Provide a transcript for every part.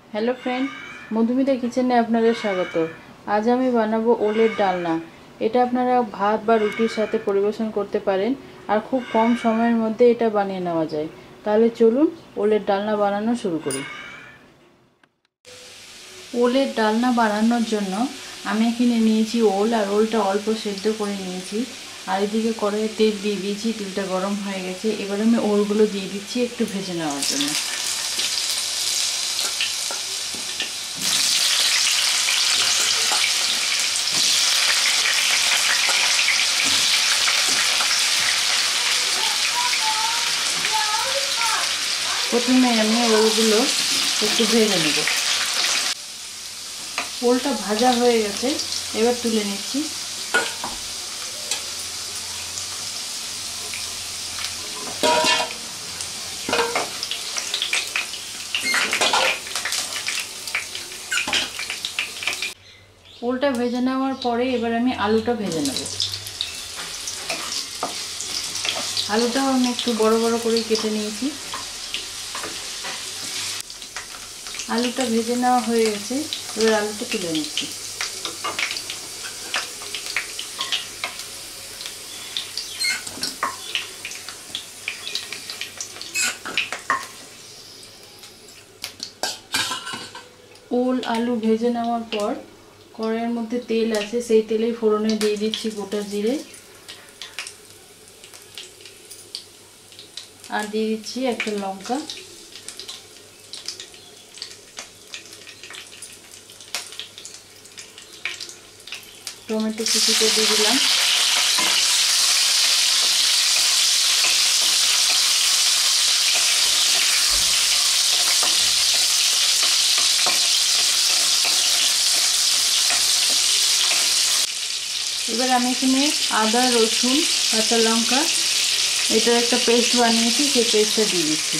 Hello friend, Madhumita কিচেনে আপনাদের স্বাগত। আজ আমি বানাবো ওলের ডালনা। এটা আপনারা ভাত বা রুটির সাথে পরিবেশন করতে পারেন, আর খুব কম সময়ের মধ্যে এটা বানিয়ে নেওয়া যায়। তাহলে চলুন ওলের ডালনা বানানো শুরু করি। ওলের ডালনা বানানোর জন্য আমি এখানে নিয়েছি ওল, আর ওলটা অল্প সেদ্ধ করে নিয়েছি। আর এদিকে কড়াইয়ে তেল দিয়ে দিয়েছি, তেলটা গরম হয়ে গেছে। এবার আমি ওলগুলো দিয়ে দিচ্ছি একটু ভেজে নেওয়ার জন্য। প্রথমে আমি ওলগুলো একটু ভেজে নেব। ওলটা ভাজা হয়ে গেছে, এবার তুলে নিচ্ছি। ওলটা ভেজে নেওয়ার পরে এবার আমি আলুটা ভেজে নেব। আলুটাও আমি একটু বড় বড় করে কেটে নিয়েছি। আলুটা ভেজে নেওয়া হয়ে গেছে, এবার আলুটা তুলে নিচ্ছি। ওল আলু ভেজে নেওয়ার পর কড়াইয়ের মধ্যে তেল আছে, সেই তেলেই ফোড়নে দিয়ে দিচ্ছি গোটা জিরে, আর দিয়ে দিচ্ছি একটা লঙ্কা, টমেটো কুচিটা দিয়ে দিলাম, এবার আমি এখানে আদা রসুন কাঁচা লঙ্কা এটার একটা পেস্ট বানিয়েছি, সেই পেস্টটা দিয়ে দিচ্ছি।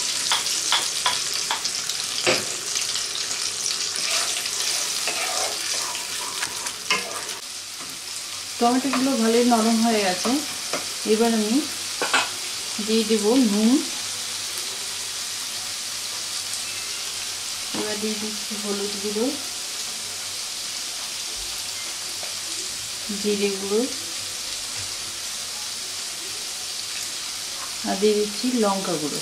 টমেটোগুলো ভালোই নরম হয়ে গেছে, এবার আমি দিয়ে দেব নুন, এবার দিয়ে দিচ্ছি হলুদ গুঁড়ো, জিরে গুঁড়ো, আর দিয়ে দিচ্ছি লঙ্কা গুঁড়ো।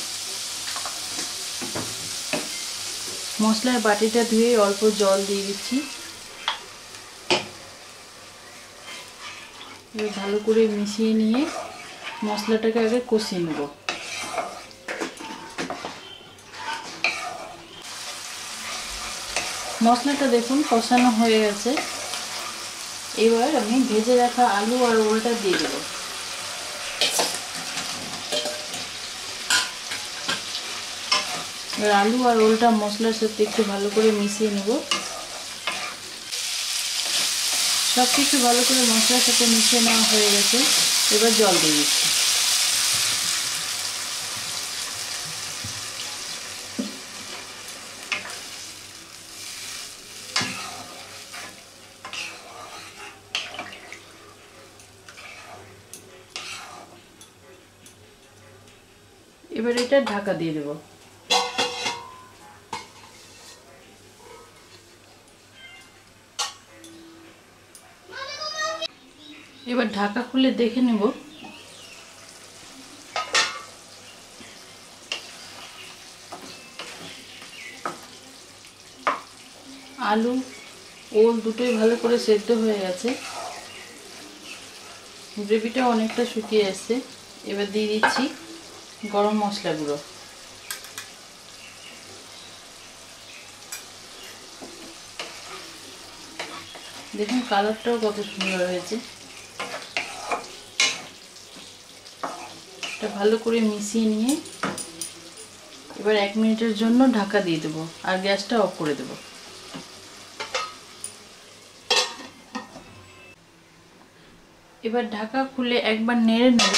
মশলার বাটিটা ধুয়ে অল্প জল দিয়ে দিচ্ছি। এবার ভালো করে মিশিয়ে নিয়ে মশলাটাকে আগে কষিয়ে নেব। মশলাটা দেখুন কষানো হয়ে গেছে, এবার আমি ভেজে রাখা আলু আর ওলটা দিয়ে দেব। এবার আলু আর ওলটা মশলার সাথে একটু ভালো করে মিশিয়ে নেব। সব কিছু ভালো করে মশলার সাথে মিশিয়ে নেওয়া হয়ে গেছে, এবার জল দিয়ে দিচ্ছি। এবার এটা ঢাকা দিয়ে দেব। এবার ঢাকা খুলে দেখে নেব। আলু ওল দুটোই ভালো করে সেদ্ধ হয়ে গেছে, গ্রেভিটা অনেকটা শুকিয়ে এসছে। এবার দিয়ে দিচ্ছি গরম মশলা গুঁড়ো, দেখুন কালারটাও কত সুন্দর হয়েছে। এটা ভালো করে মিশিয়ে নিয়ে এবার 1 মিনিটের জন্য ঢাকা দিয়ে দেবো, আর গ্যাসটা অফ করে দেবো। এবার ঢাকা খুলে একবার নেড়ে নেব।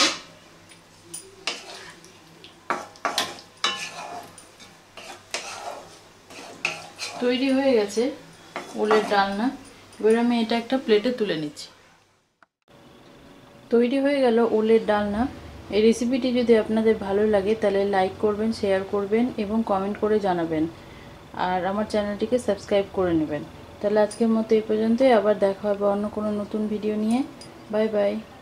তৈরি হয়ে গেছে ওলের ডালনা। এবার আমি এটা একটা প্লেটে তুলে নিচ্ছি। তৈরি হয়ে গেল ওলের ডালনা। এই রেসিপিটি যদি আপনাদের ভালো লাগে তাহলে লাইক করবেন, শেয়ার করবেন এবং কমেন্ট করে জানাবেন। আর আমার চ্যানেলটিকে সাবস্ক্রাইব করে নেবেন। তাহলে আজকের মতো এই পর্যন্তই, আবার দেখা হবে অন্য কোনো নতুন ভিডিও নিয়ে। Bye by.